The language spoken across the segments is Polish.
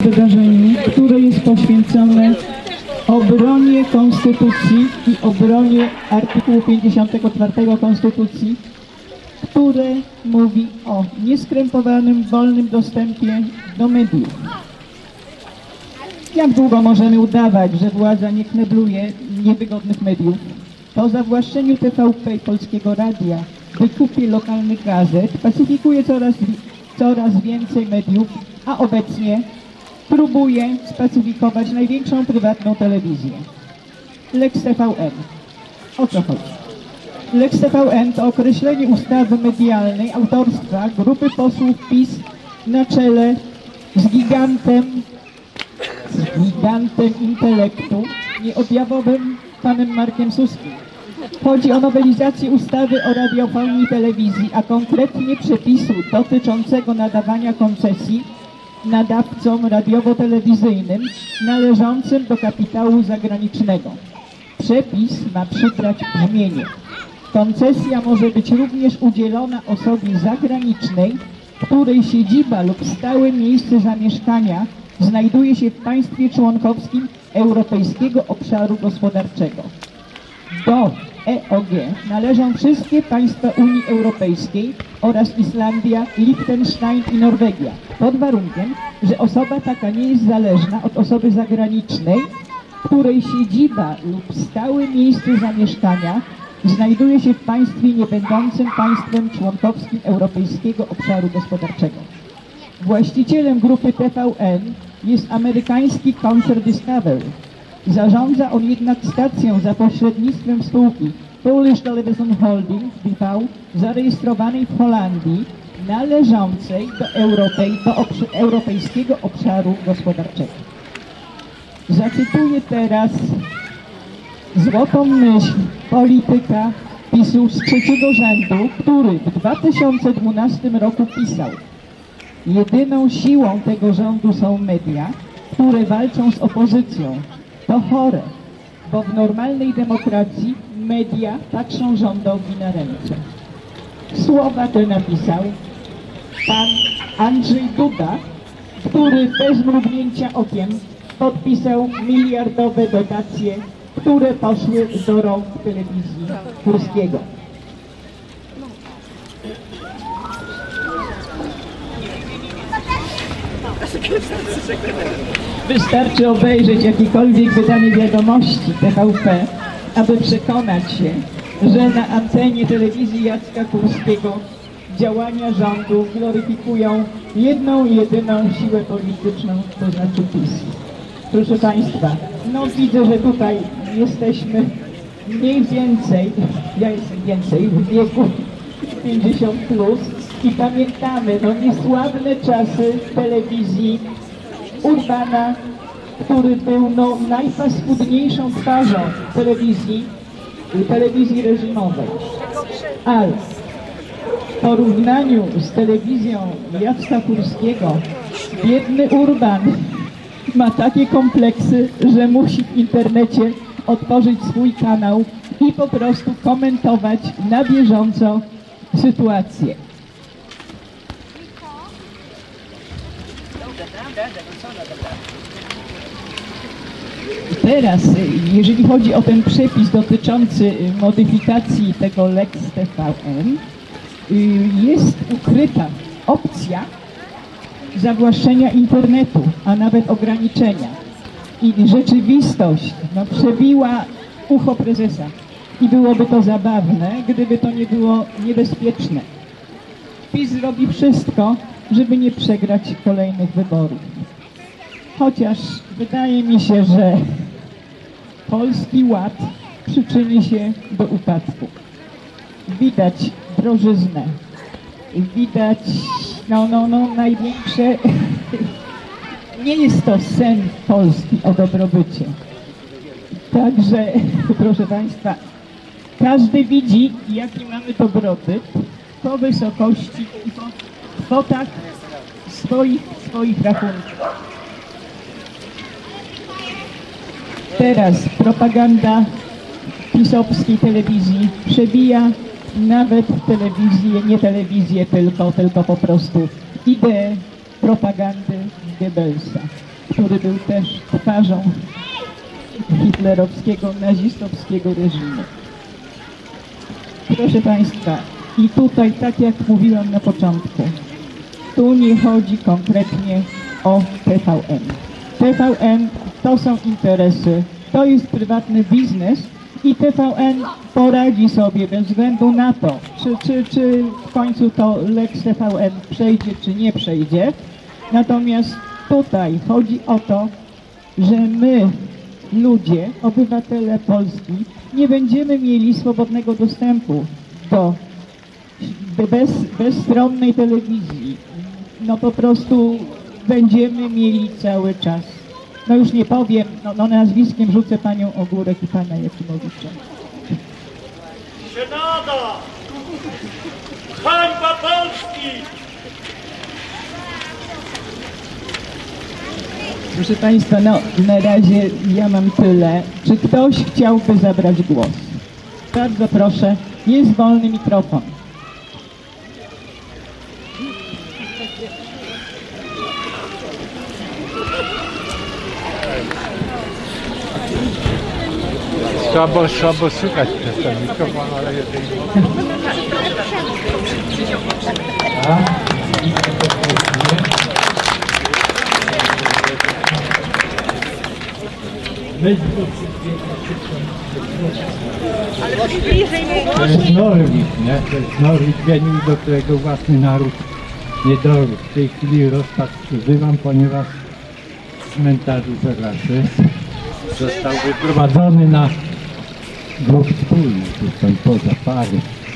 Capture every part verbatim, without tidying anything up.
wydarzeniu, które jest poświęcone obronie Konstytucji i obronie artykułu pięćdziesiątego czwartego Konstytucji, które mówi o nieskrępowanym, wolnym dostępie do mediów. Jak długo możemy udawać, że władza nie knebluje niewygodnych mediów? Po zawłaszczeniu T V P i Polskiego Radia, wykupie lokalnych gazet, pacyfikuje coraz, coraz więcej mediów, a obecnie próbuje spacyfikować największą prywatną telewizję. Lex T V N. O co chodzi? Lex T V N to określenie ustawy medialnej autorstwa grupy posłów PiS na czele z gigantem, z gigantem intelektu, nieobjawowym panem Markiem Suskim. Chodzi o nowelizację ustawy o radiofonii i telewizji, a konkretnie przepisu dotyczącego nadawania koncesji nadawcom radiowo-telewizyjnym należącym do kapitału zagranicznego. Przepis ma przybrać brzmienie: koncesja może być również udzielona osobie zagranicznej, której siedziba lub stałe miejsce zamieszkania znajduje się w państwie członkowskim Europejskiego Obszaru Gospodarczego. Do E O G należą wszystkie państwa Unii Europejskiej oraz Islandia, Liechtenstein i Norwegia, pod warunkiem, że osoba taka nie jest zależna od osoby zagranicznej, której siedziba lub stałe miejsce zamieszkania znajduje się w państwie niebędącym państwem członkowskim Europejskiego Obszaru Gospodarczego. Właścicielem grupy T V N jest amerykański Concert Discovery. Zarządza on jednak stacją za pośrednictwem spółki Polish Television Holding B V, zarejestrowanej w Holandii, należącej do, Europej, do obsz Europejskiego Obszaru Gospodarczego. Zacytuję teraz złotą myśl polityka PiSu z trzeciego rzędu, który w dwa tysiące dwunastym roku pisał: jedyną siłą tego rządu są media, które walczą z opozycją. To chore, bo w normalnej demokracji media patrzą rządowi na ręce. Słowa te napisał pan Andrzej Duda, który bez mrugnięcia okiem podpisał miliardowe dotacje, które poszły do rąk telewizji Kurskiego. Wystarczy obejrzeć jakiekolwiek wydanie wiadomości T V P, aby przekonać się, że na antenie telewizji Jacka Kurskiego działania rządu gloryfikują jedną, jedyną siłę polityczną, to znaczy PiS. Proszę Państwa, no widzę, że tutaj jesteśmy mniej więcej, ja jestem więcej, w wieku pięćdziesiąt plus i pamiętamy no niesławne czasy telewizji Urbana, który był no najpaskudniejszą twarzą telewizji, telewizji reżimowej. Ale w porównaniu z telewizją Jacka Kurskiego biedny Urban ma takie kompleksy, że musi w internecie otworzyć swój kanał i po prostu komentować na bieżąco sytuację. Teraz, jeżeli chodzi o ten przepis dotyczący modyfikacji tego Lex T V N, jest ukryta opcja zawłaszczenia internetu, a nawet ograniczenia. I rzeczywistość no, przebiła ucho prezesa. I byłoby to zabawne, gdyby to nie było niebezpieczne. PiS zrobi wszystko, żeby nie przegrać kolejnych wyborów. Chociaż wydaje mi się, że Polski Ład przyczyni się do upadku. Widać drożyznę, widać no, no, no, największe... Nie jest to sen Polski o dobrobycie. Także, proszę Państwa, każdy widzi, jaki mamy dobrobyt po wysokości i po kwotach swoich, swoich rachunków. Teraz propaganda pisowskiej telewizji przebija nawet telewizję, nie telewizję tylko, tylko po prostu ideę propagandy Goebbelsa. który był też twarzą hitlerowskiego, nazistowskiego reżimu. Proszę Państwa, i tutaj, tak jak mówiłam na początku, tu nie chodzi konkretnie o T V N. T V N to są interesy, to jest prywatny biznes i T V N poradzi sobie bez względu na to, czy, czy, czy w końcu to Lex T V N przejdzie, czy nie przejdzie. Natomiast tutaj chodzi o to, że my, ludzie, obywatele Polski, nie będziemy mieli swobodnego dostępu do bez, bezstronnej telewizji. No po prostu będziemy mieli cały czas. No już nie powiem, no, no nazwiskiem rzucę panią Ogórek i pana Jakimowicza. Się nada! Hańba Polski! Proszę Państwa, no na razie ja mam tyle. Czy ktoś chciałby zabrać głos? Bardzo proszę, jest wolny mikrofon. Słabo, słabo słychać przez ten mikrofon, ale jeżeli... To jest Norwid, nie? To jest Norwid geniusz, do którego własny naród nie dorósł. W tej chwili rozpad przeżywam, ponieważ w cmentarzu Zerlasy został wyprowadzony na grób wspólny, tutaj poza pary.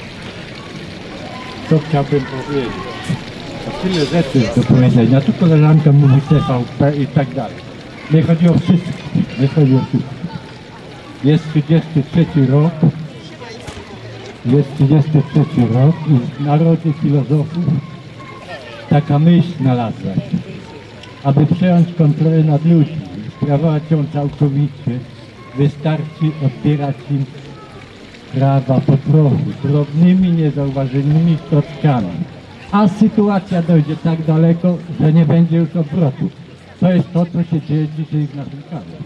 Co chciałbym powiedzieć? To tyle rzeczy jest do powiedzenia, tu koleżanka mówi T V P i tak dalej. Nie chodzi o wszystkich, nie chodzi o wszystkich. Jest trzydziesty trzeci rok, jest trzydziesty trzeci rok i w narodzie filozofów taka myśl znalazła się, aby przejąć kontrolę nad ludźmi i sprawować ją całkowicie, wystarczy odbierać im prawa po trochu, drobnymi, niezauważonymi kroczkami. A sytuacja dojdzie tak daleko, że nie będzie już obrotu. To jest to, co się dzieje dzisiaj w naszym kraju.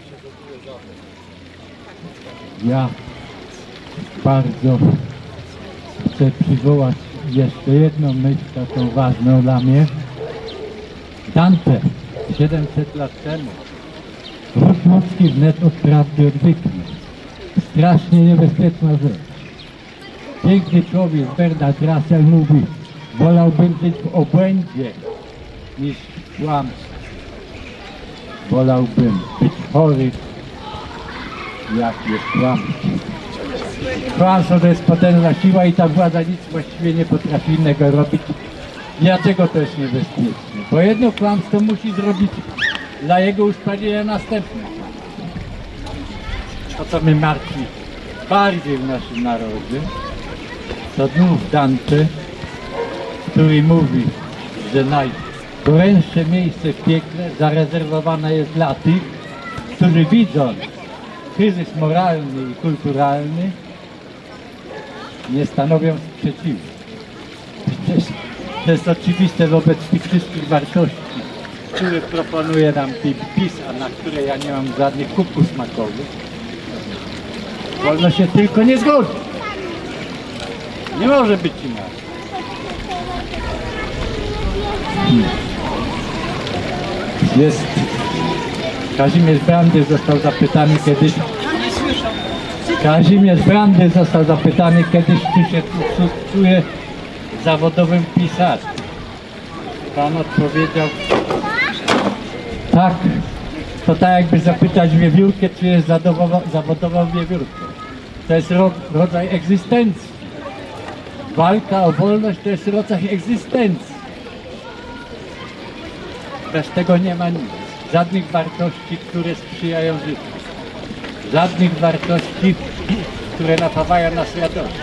Ja bardzo chcę przywołać jeszcze jedną myśl, taką ważną dla mnie. Dante siedemset lat temu ród ludzki wnet od prawdy odwyknie. Strasznie niebezpieczna rzecz. Piękny człowiek Bernard Russell mówi: wolałbym być w obłędzie niż w kłamstwie. Wolałbym być chory, jak jest kłamstwo. Kłamstwo to jest potężna siła i ta władza nic właściwie nie potrafi innego robić. Dlaczego to jest niebezpieczne? Bo jedno kłamstwo musi zrobić dla jego uszczelnienia następne. To, co mnie martwi bardziej w naszym narodzie, to znów Dante, który mówi, że najgorętsze miejsce w piekle zarezerwowane jest dla tych, którzy widzą kryzys moralny i kulturalny, nie stanowią sprzeciwu. Przecież to jest oczywiste wobec tych wszystkich wartości, które proponuje nam PiS, a na które ja nie mam żadnych kubków smakowych. Wolno się tylko nie zgodzić. Nie może być inaczej. Hmm. Jest... Kazimierz Brandy został zapytany kiedyś... Kazimierz Brandy został zapytany kiedyś, czy się czuje zawodowym pisarzem. Pan odpowiedział: tak, to tak jakby zapytać wiewiórkę, czy jest zawodową wiewiórką. To jest ro, rodzaj egzystencji. Walka o wolność to jest rodzaj egzystencji. Bez tego nie ma nic. Żadnych wartości, które sprzyjają życiu. Żadnych wartości, które napawają nas radością.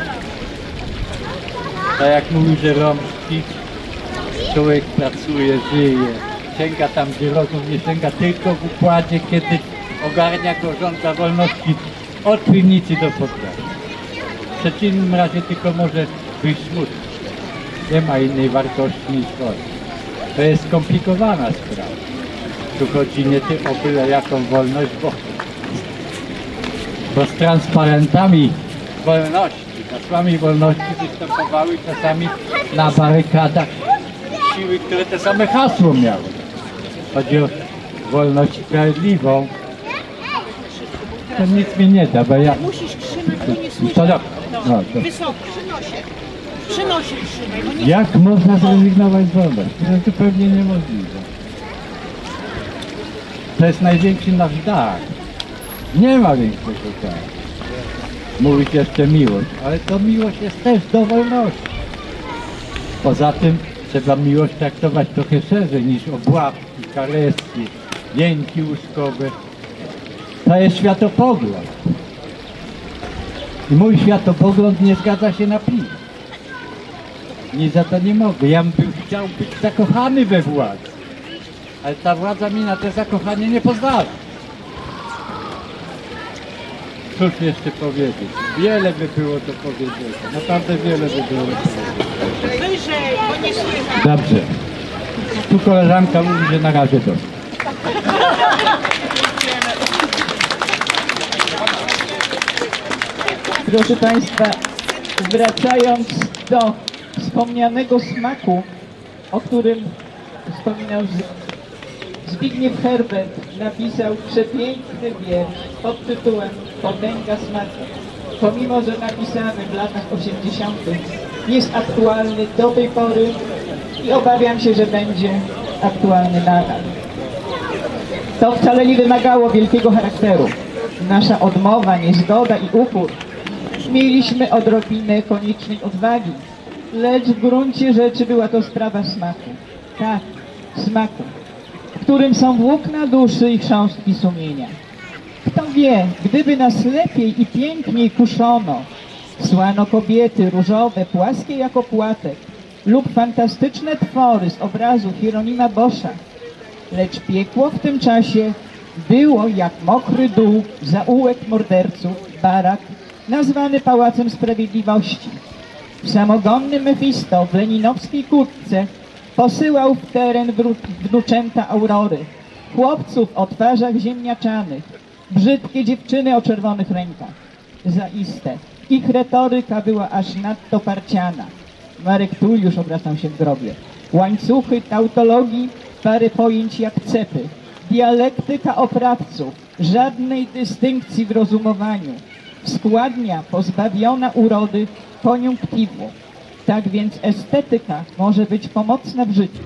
Tak jak mówił Żeromski, człowiek pracuje, żyje, sięga tam, gdzie rozum nie sięga, tylko w układzie, kiedy ogarnia go żądza wolności od piwnicy do pokoju. W przeciwnym razie tylko może być smutny. Nie ma innej wartości niż wolność. To jest skomplikowana sprawa. Tu chodzi nie tylko o byle jaką wolność, bo, bo z transparentami wolności, hasłami wolności występowały czasami na barykadach siły, które te same hasło miały. Chodzi o wolność sprawiedliwą. To nic mi nie da, bo ja... Musisz trzymać, bo nie słyszę. To dobrze. No, to... Wysoko, przy nosie. Przy nosie trzymaj, bo nie... Jak można zrezygnować z wolności? To jest zupełnie niemożliwe. To jest największy nasz dar. Nie ma większego daru. Mówić jeszcze miłość, ale to miłość jest też do wolności. Poza tym trzeba miłość traktować trochę szerzej niż obławki, kareski, jęki łóżkowe. To jest światopogląd. I mój światopogląd nie zgadza się na PiS. Nic za to nie mogę. Ja bym chciał być zakochany we władzy. Ale ta władza mi na to zakochanie nie pozwala. Cóż jeszcze powiedzieć? Wiele by było do powiedzenia. Naprawdę wiele by było do powiedzenia. Wyżej, bo nie słychać. Dobrze. Tu koleżanka mówi, że na razie dość. Proszę Państwa, wracając do wspomnianego smaku, o którym wspominał Zbigniew Herbert, napisał przepiękny wiersz pod tytułem Potęga smaku. Pomimo, że napisany w latach osiemdziesiątych, jest aktualny do tej pory i obawiam się, że będzie aktualny nadal. To wcale nie wymagało wielkiego charakteru. Nasza odmowa, niezgoda i upór. Mieliśmy odrobinę koniecznej odwagi, lecz w gruncie rzeczy była to sprawa smaku. Tak, smaku, w którym są włókna duszy i chrząstki sumienia. Kto wie, gdyby nas lepiej i piękniej kuszono, słano kobiety różowe, płaskie jak opłatek, lub fantastyczne twory z obrazu Hieronima Boscha, lecz piekło w tym czasie było jak mokry dół, zaułek morderców, barak, nazwany Pałacem Sprawiedliwości. Samogonny Mefisto w leninowskiej kurtce posyłał w teren wnuczęta Aurory, chłopców o twarzach ziemniaczanych, brzydkie dziewczyny o czerwonych rękach. Zaiste, ich retoryka była aż nadto parciana. Marek Tulliusz obracał się w grobie. Łańcuchy tautologii, pary pojęć jak cepy, dialektyka oprawców, żadnej dystynkcji w rozumowaniu, składnia pozbawiona urody koniunktywu. Tak więc estetyka może być pomocna w życiu.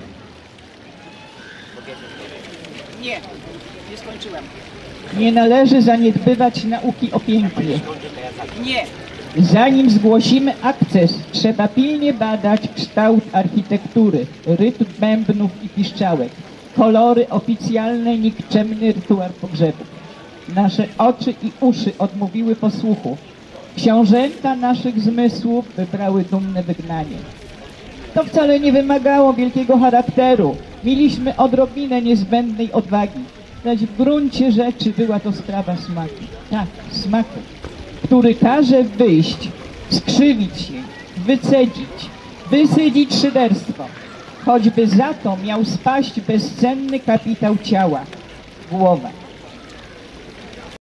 Nie, nie skończyłem. Nie należy zaniedbywać nauki o pięknie. Nie. Zanim zgłosimy akces, trzeba pilnie badać kształt architektury, rytm bębnów i piszczałek, kolory oficjalne, nikczemny rytuał pogrzebu. Nasze oczy i uszy odmówiły posłuchu. Książęta naszych zmysłów wybrały dumne wygnanie. To wcale nie wymagało wielkiego charakteru. Mieliśmy odrobinę niezbędnej odwagi, lecz w gruncie rzeczy była to sprawa smaku. Tak, smaku, który każe wyjść, skrzywić się, wycedzić, wysydzić szyderstwo. Choćby za to miał spaść bezcenny kapitał ciała, głowa.